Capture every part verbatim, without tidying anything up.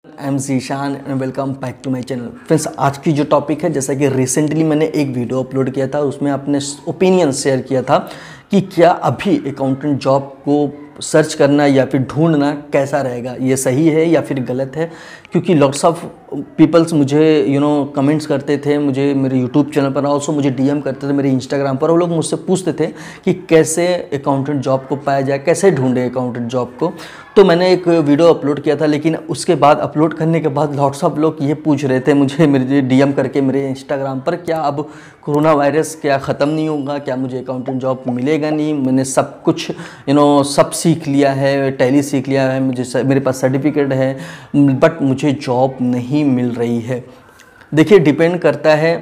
I am Zeeshan and welcome back to my channel. Friends, आज की जो टॉपिक है, जैसा कि रिसेंटली मैंने एक वीडियो अपलोड किया था, उसमें अपने ओपिनियन शेयर किया था कि क्या अभी अकाउंटेंट जॉब को सर्च करना या फिर ढूंढना कैसा रहेगा, ये सही है या फिर गलत है। क्योंकि लॉट्स ऑफ पीपल्स मुझे यू नो कमेंट्स करते थे, मुझे मेरे यूट्यूब चैनल पर, ऑल्सो मुझे डीएम करते थे मेरे इंस्टाग्राम पर। वो लोग मुझसे पूछते थे कि कैसे अकाउंटेंट जॉब को पाया जाए, कैसे ढूंढे अकाउंटेंट जॉब को। तो मैंने एक वीडियो अपलोड किया था, लेकिन उसके बाद अपलोड करने के बाद लॉट्स ऑफ लोग ये पूछ रहे थे मुझे, मेरे डीएम करके मेरे इंस्टाग्राम पर, क्या अब कोरोना वायरस क्या ख़त्म नहीं होगा, क्या मुझे अकाउंटेंट जॉब मिलेगा नहीं। मैंने सब कुछ यू नो सब सीख लिया है, टैली सीख लिया है, मुझे मेरे पास सर्टिफिकेट है, बट मुझे जॉब नहीं मिल रही है। देखिए, डिपेंड करता है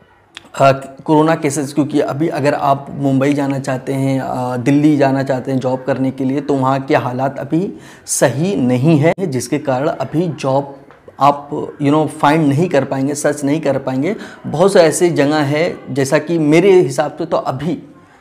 कोरोना केसेस, क्योंकि अभी अगर आप मुंबई जाना चाहते हैं, आ, दिल्ली जाना चाहते हैं जॉब करने के लिए, तो वहाँ के हालात अभी सही नहीं है, जिसके कारण अभी जॉब आप यू नो फाइंड नहीं कर पाएंगे, सर्च नहीं कर पाएंगे। बहुत से ऐसी जगह है, जैसा कि मेरे हिसाब से तो अभी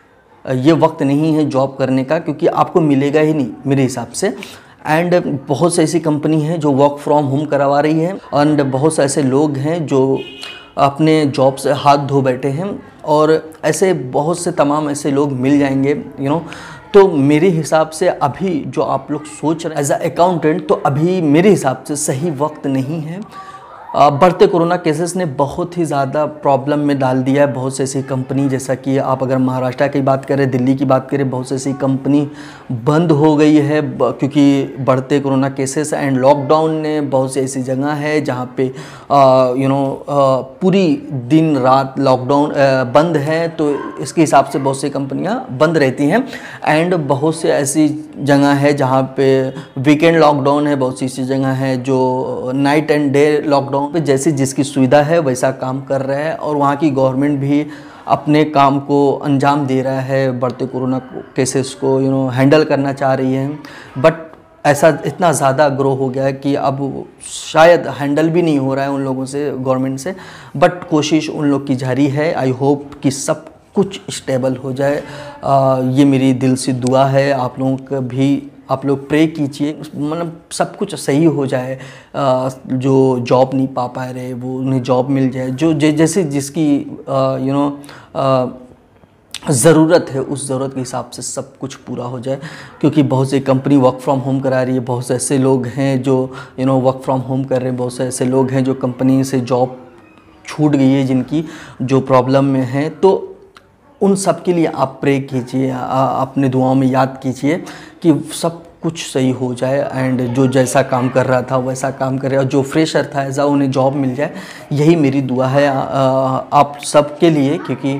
ये वक्त नहीं है जॉब करने का, क्योंकि आपको मिलेगा ही नहीं मेरे हिसाब से। एंड बहुत से ऐसी कंपनी है जो वर्क फ्रॉम होम करवा रही है, एंड बहुत से ऐसे लोग हैं जो अपने जॉब से हाथ धो बैठे हैं, और ऐसे बहुत से तमाम ऐसे लोग मिल जाएंगे यू नो। तो मेरे हिसाब से अभी जो आप लोग सोच रहे हैं एज अ अकाउंटेंट, तो अभी मेरे हिसाब से सही वक्त नहीं है। बढ़ते कोरोना केसेस ने बहुत ही ज़्यादा प्रॉब्लम में डाल दिया है बहुत से ऐसी कंपनी, जैसा कि आप अगर महाराष्ट्र की बात करें, दिल्ली की बात करें, बहुत से ऐसी कंपनी बंद हो गई है क्योंकि बढ़ते कोरोना केसेस एंड लॉकडाउन ने बहुत सी ऐसी जगह है जहाँ पे यू नो पूरी दिन रात लॉकडाउन बंद है, तो इसके हिसाब से बहुत सी कंपनियाँ बंद रहती हैं। एंड बहुत से ऐसी जगह है जहाँ पे वीकेंड लॉकडाउन है, बहुत सी ऐसी जगह है जो नाइट एंड डे लॉकडाउन पे जैसी जिसकी सुविधा है वैसा काम कर रहा है, और वहाँ की गवर्नमेंट भी अपने काम को अंजाम दे रहा है, बढ़ते कोरोना केसेस को यू नो हैंडल करना चाह रही है। बट ऐसा इतना ज़्यादा ग्रो हो गया है कि अब शायद हैंडल भी नहीं हो रहा है उन लोगों से, गवर्नमेंट से। बट कोशिश उन लोग की जारी है। आई होप कि सब कुछ स्टेबल हो जाए, आ, ये मेरी दिल से दुआ है। आप लोगों का भी, आप लोग प्रे कीजिए, मतलब सब कुछ सही हो जाए। आ, जो जॉब नहीं पा पा रहे वो उन्हें जॉब मिल जाए, जो जैसे जिसकी यू नो ज़रूरत है उस ज़रूरत के हिसाब से सब कुछ पूरा हो जाए। क्योंकि बहुत सी कंपनी वर्क फ्रॉम होम करा रही है, बहुत से ऐसे लोग हैं जो you know work from home कर रहे हैं, बहुत से ऐसे लोग हैं जो कंपनी से जॉब छूट गई है, जिनकी जो प्रॉब्लम में है। तो उन सब के लिए आप प्रे कीजिए, अपने दुआओं में याद कीजिए कि सब कुछ सही हो जाए, एंड जो जैसा काम कर रहा था वैसा काम करे, और जो फ्रेशर था ऐसा उन्हें जॉब मिल जाए। यही मेरी दुआ है आ, आप सब के लिए, क्योंकि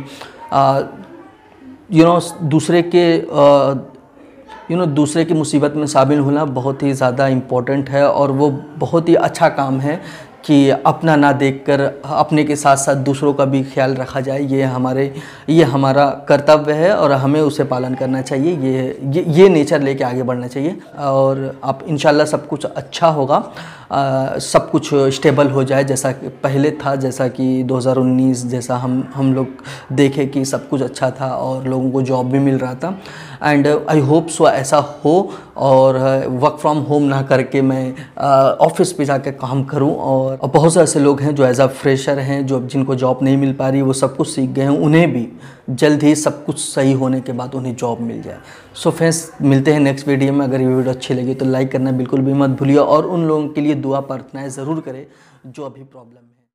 यू नो दूसरे के यू नो दूसरे की मुसीबत में शामिल होना बहुत ही ज़्यादा इम्पोर्टेंट है, और वो बहुत ही अच्छा काम है कि अपना ना देखकर अपने के साथ साथ दूसरों का भी ख्याल रखा जाए। ये हमारे ये हमारा कर्तव्य है और हमें उसे पालन करना चाहिए। ये ये, ये नेचर लेके आगे बढ़ना चाहिए, और आप इंशाल्लाह सब कुछ अच्छा होगा, आ, सब कुछ स्टेबल हो जाए जैसा कि पहले था, जैसा कि दो हज़ार उन्नीस जैसा हम हम लोग देखे कि सब कुछ अच्छा था और लोगों को जॉब भी मिल रहा था। एंड आई होप सो ऐसा हो, और वर्क फ्रॉम होम ना करके मैं ऑफिस पे जाकर काम करूं। और बहुत से ऐसे लोग हैं जो एज अ फ्रेशर हैं, जो जिनको जॉब नहीं मिल पा रही, वो सब कुछ सीख गए हैं, उन्हें भी जल्द ही सब कुछ सही होने के बाद उन्हें जॉब मिल जाए। सो फ्रेंड्स, मिलते हैं नेक्स्ट वीडियो में। अगर ये वीडियो अच्छी लगी तो लाइक करना बिल्कुल भी मत भूलिए, और उन लोगों के लिए दुआ प्रार्थनाएं ज़रूर करें जो अभी प्रॉब्लम है।